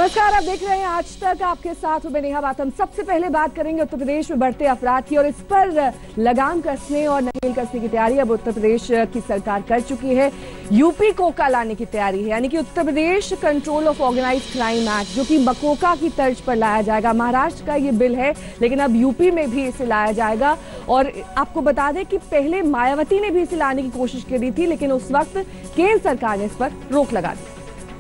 नमस्कार, आप देख रहे हैं आज तक। आपके साथ हूं मैं नेहा बात। हम सबसे पहले बात करेंगे उत्तर प्रदेश में बढ़ते अपराध की और इस पर लगाम कसने और नकेल कसने की तैयारी अब उत्तर प्रदेश की सरकार कर चुकी है। यूपी कोका लाने की तैयारी है, यानी कि Uttar Pradesh control of organised crime act, जो कि मकोका की तर्ज पर लाया जाएगा। महाराष्ट्र का ये बिल है, लेकिन अब यूपी में भी इसे लाया जाएगा। और आपको बता दें कि पहले मायावती ने भी इसे लाने की कोशिश करी थी, लेकिन उस वक्त केंद्र सरकार ने इस पर रोक लगा दी।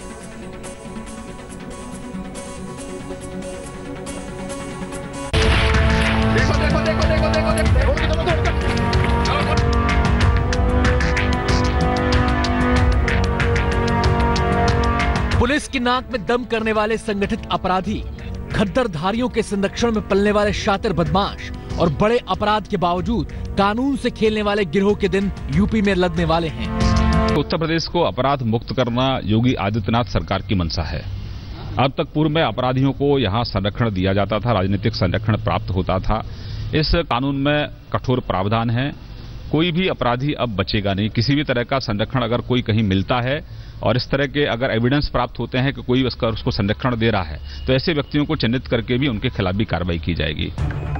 पुलिस की नाक में दम करने वाले संगठित अपराधी, खद्दरधारियों के संरक्षण में पलने वाले शातिर बदमाश और बड़े अपराध के बावजूद कानून से खेलने वाले गिरोह के दिन यूपी में लगने वाले हैं। उत्तर प्रदेश को अपराध मुक्त करना योगी आदित्यनाथ सरकार की मंशा है। अब तक पूर्व में अपराधियों को यहां संरक्षण दिया जाता था, राजनीतिक संरक्षण प्राप्त होता था। इस कानून में कठोर प्रावधान है, कोई भी अपराधी अब बचेगा नहीं। किसी भी तरह का संरक्षण अगर कोई कहीं मिलता है और इस तरह के अगर एविडेंस प्राप्त होते हैं कि कोई उसको संरक्षण दे रहा है, तो ऐसे व्यक्तियों को चिन्हित करके भी उनके खिलाफ भी कार्रवाई की जाएगी।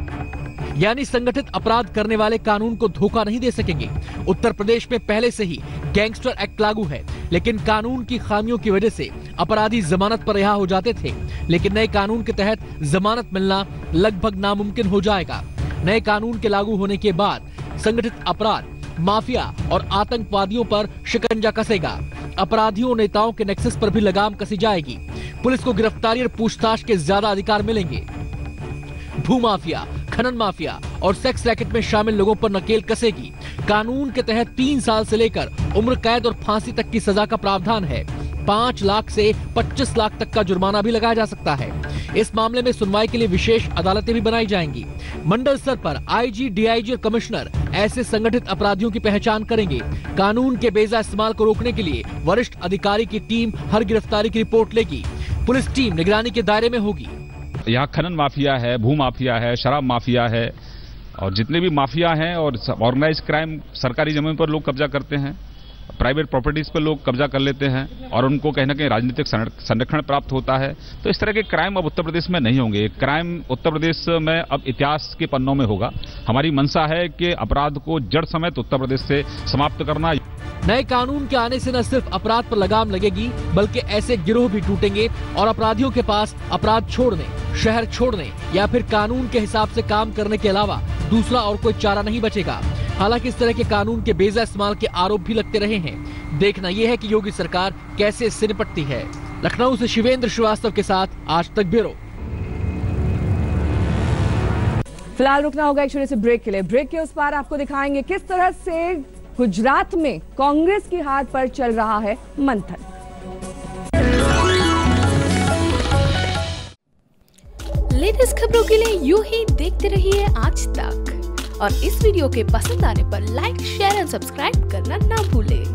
यानी संगठित अपराध करने वाले कानून को धोखा नहीं दे सकेंगे। उत्तर प्रदेश में पहले से ही गैंगस्टर एक्ट लागू है, लेकिन कानून की खामियों की वजह से अपराधी जमानत पर रिहा हो जाते थे। लेकिन नए कानून के तहत जमानत मिलना लगभग नामुमकिन हो जाएगा। नए कानून के लागू होने के बाद संगठित अपराध, माफिया और आतंकवादियों पर शिकंजा कसेगा। अपराधियों और नेताओं के नेक्सस पर भी लगाम कसी जाएगी। पुलिस को गिरफ्तारी और पूछताछ के ज्यादा अधिकार मिलेंगे। भूमाफिया, खनन माफिया और सेक्स रैकेट में शामिल लोगों पर नकेल कसेगी। कानून के तहत 3 साल से लेकर उम्र कैद और फांसी तक की सजा का प्रावधान है। 5 लाख से 25 लाख तक का जुर्माना भी लगाया जा सकता है। इस मामले में सुनवाई के लिए विशेष अदालतें भी बनाई जाएंगी। मंडल स्तर पर आईजी, डीआईजी और कमिश्नर ऐसे संगठित अपराधियों की पहचान करेंगे। कानून के बेजा इस्तेमाल को रोकने के लिए वरिष्ठ अधिकारी की टीम हर गिरफ्तारी की रिपोर्ट लेगी। पुलिस टीम निगरानी के दायरे में होगी। यहाँ खनन माफिया है, भू माफिया है, शराब माफिया है और जितने भी माफिया हैं और ऑर्गेनाइज क्राइम, सरकारी जमीन पर लोग कब्जा करते हैं, प्राइवेट प्रॉपर्टीज पर लोग कब्जा कर लेते हैं और उनको कहीं ना कहीं राजनीतिक संरक्षण प्राप्त होता है। तो इस तरह के क्राइम अब उत्तर प्रदेश में नहीं होंगे। क्राइम उत्तर प्रदेश में अब इतिहास के पन्नों में होगा। हमारी मंशा है कि अपराध को जड़ समेत उत्तर प्रदेश से समाप्त करना। नए कानून के आने से न सिर्फ अपराध पर लगाम लगेगी, बल्कि ऐसे गिरोह भी टूटेंगे और अपराधियों के पास अपराध छोड़ने, शहर छोड़ने या फिर कानून के हिसाब से काम करने के अलावा दूसरा और कोई चारा नहीं बचेगा। हालांकि इस तरह के कानून के बेजा इस्तेमाल के आरोप भी लगते रहे हैं। देखना यह है कि योगी सरकार कैसे इससे निपटती है। लखनऊ से शिवेंद्र श्रीवास्तव के साथ आज तक ब्यूरो। फिलहाल रुकना होगा एक छोटे से ब्रेक के लिए। ब्रेक के उस पार आपको दिखाएंगे किस तरह से गुजरात में कांग्रेस की हाथ पर चल रहा है मंथन। लेटेस्ट खबरों के लिए यूं ही देखते रहिए आज तक और इस वीडियो के पसंद आने पर लाइक, शेयर और सब्सक्राइब करना ना भूलें।